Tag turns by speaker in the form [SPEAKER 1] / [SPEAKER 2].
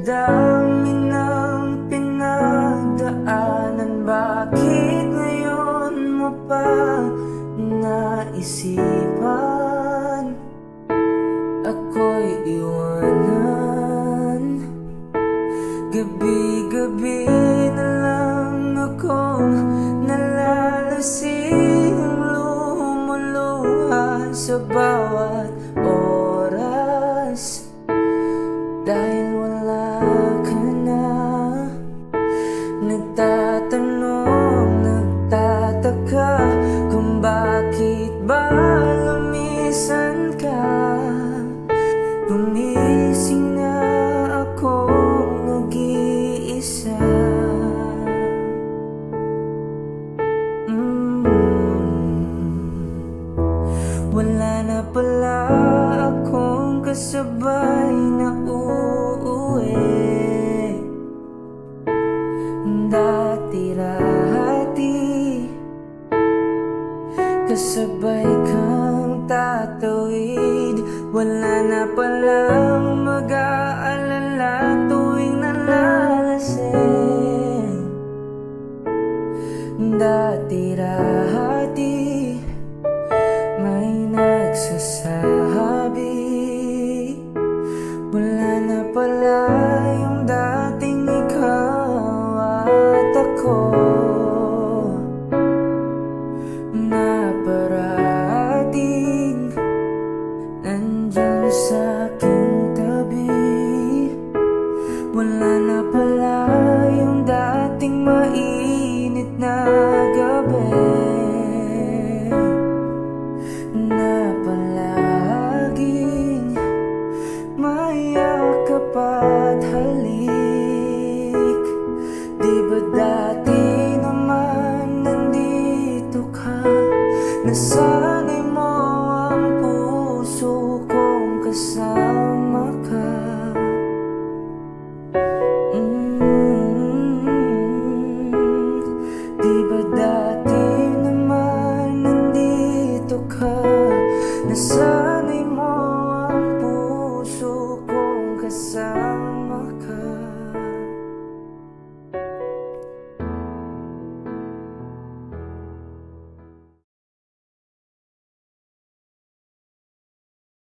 [SPEAKER 1] dami ng pinagdaanan, bakit ngayon mo pa naisipan ako'y iwanan? Gabi-gabi na lang akong nalalasing, lumuluha sa bawat oras dahil wala ka na. Nagtatanong, nagtataka kung bakit ba lumisan ka. Gumising na akong nag-iisa. Wala na pala akong kasabay na uuwi. Dati-rati kasabay kang tatawid. Wala na palang mag-aalala tuwing nalalasing. Dati-rati may nagsasabi, wala na pala yung dating ikaw at ako na parating nandyan sa aking tabi. Wala na pala yung dating mainit na